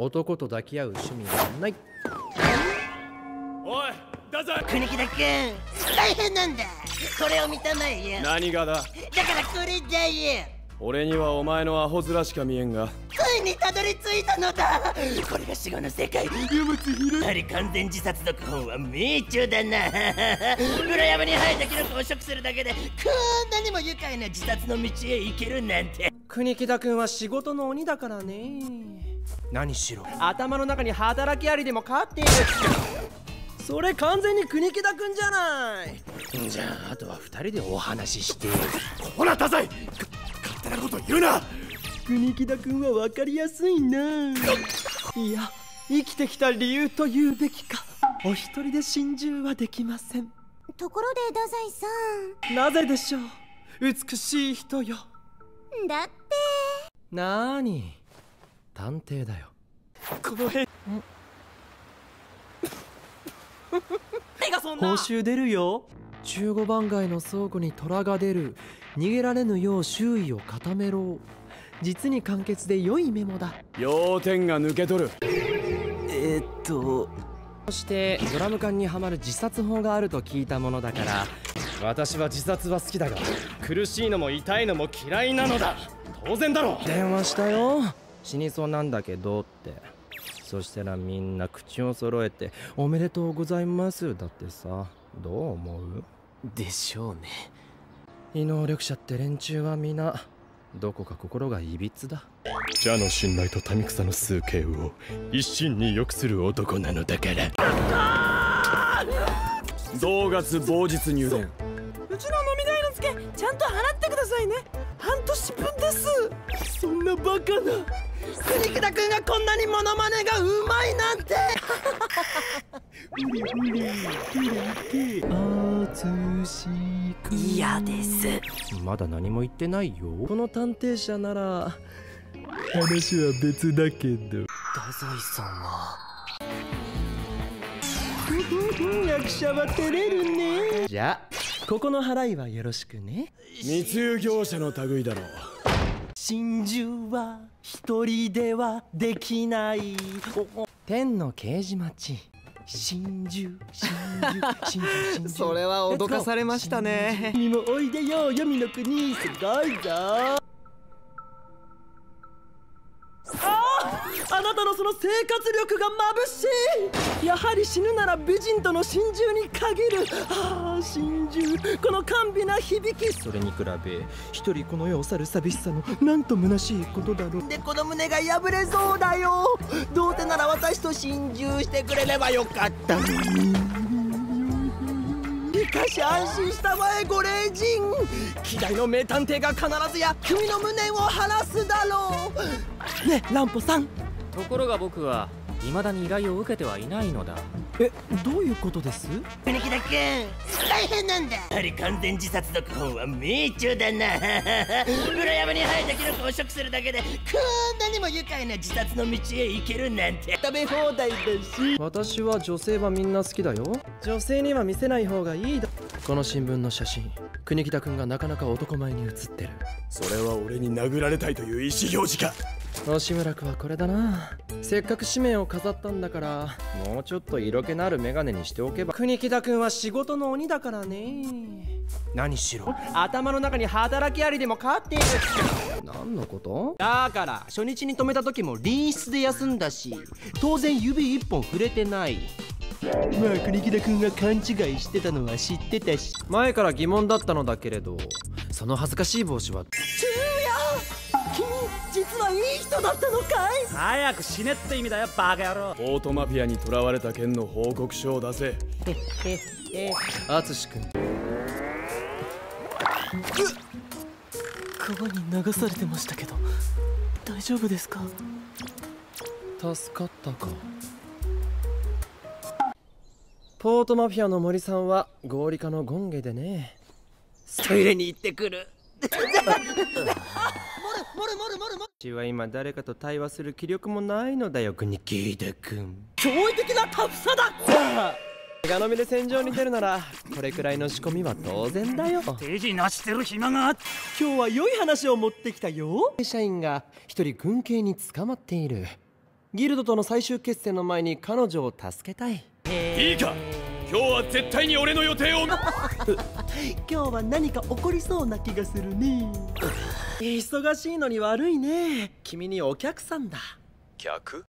男と抱き合う趣味はない。 おい、だぞ国木田君、大変なんだ。これを見たまえよ。 何がだ。 だからこれだよ。 俺にはお前のアホ面しか見えんが。 ついにたどり着いたのだ。これが死後の世界。荷物広い。やはり完全自殺読本は命中だな。裏山に生えたキノコを食するだけでこんなにも愉快な自殺の道へ行けるなんて。 国木田君は仕事の鬼だからね。何しろ頭の中に働きありでも飼っている。それ完全に国木田君じゃない。じゃああとは2人でお話しして。 ほら、太宰、勝手なこと言うな。 国木田君は分かりやすいな。いや、生きてきた理由と言うべきか。お一人で心中はできません。 ところで太宰さん、 なぜでしょう。美しい人よ。 だってなーに、探偵だよ。 この辺報酬出るよ。15番街の倉庫に虎が出る。逃げられぬよう周囲を固めろ。実に簡潔で良いメモだ。 要点が抜けとる。 そしてドラム缶にはまる自殺法があると聞いたものだから。私は自殺は好きだが、苦しいのも痛いのも嫌いなのだ。当然だろ。電話したよ。死にそうなんだけどって。そしたらみんな口を揃えて「おめでとうございます」だってさ。どう思う？ でしょうね。 異能力者って連中は皆どこか心がいびつだ。 蛇の信頼と民草の数形を一身に良くする男なのだから。同月某日入電。 うちの飲み代のツケちゃんと払ってくださいね。半年分です。 そんなバカな。国木田君がこんなにモノマネがうまいなんて。 嫌です。 まだ何も言ってないよ。この探偵社なら話は別だけど。 太宰さんは役者は照れるね。じゃあここの払いはよろしくね。 密輸業者の類だろう。 心中は一人ではできない。天の刑事待ち。心中それは脅かされましたね。 君もおいでよ、黄泉の国。すごいぞ。あなたのその生活力が眩しい。やはり死ぬなら美人との心中に限る。心中、この甘美な響き。それに比べ一人この世を去る寂しさのなんと虚しいことだろう。でこの胸が破れそうだよ。どうせなら私と心中してくれればよかったのに。しかし安心したまえご霊人。希代の名探偵が必ずや君の無念を晴らすだろう。ねえ、乱歩さん。 ところが僕は未だに依頼を受けてはいないのだ。 どういうことです？ 国木田君、大変なんだ。やはり完全自殺読本は命中だな。裏山に生えたキノコを食するだけでこんなにも愉快な自殺の道へ行けるなんて。 食べ放題だし。私は女性はみんな好きだよ。女性には見せない方がいいだ。この新聞の写真、国木田君がなかなか男前に写ってる。 それは俺に殴られたいという意思表示か。 吉村君はこれだな。せっかく紙面を飾ったんだから、もうちょっと色気のあるメガネにしておけば。国木田君は仕事の鬼だからね。何しろ頭の中に働きありでも飼っている。何のこと？だから初日に止めた時も隣室で休んだし、当然指一本触れてない。まあ国木田君が勘違いしてたのは知ってたし、前から疑問だったのだけれど、その恥ずかしい帽子は。君実はいい人だったのかい？ 早く死ねって意味だよ、バカ野郎。 ポートマフィアに囚われた件の報告書を出せ。 淳君。 川に流されてましたけど大丈夫ですか？ 助かったか。ポートマフィアの森さんは合理化の権下でね。トイレに行ってくる。私は今誰かと対話する気力もないのだよ、国木田君。驚異的なタフさだ。さあ手がのみで戦場に出るならこれくらいの仕込みは当然だよ。 手品してる暇が。 今日は良い話を持ってきたよ。社員が一人軍警に捕まっている。 ギルドとの最終決戦の前に彼女を助けたい。 いいか、今日は絶対に俺の予定を今日は何か起こりそうな気がするね。忙しいのに悪いね。君にお客さんだ。 客？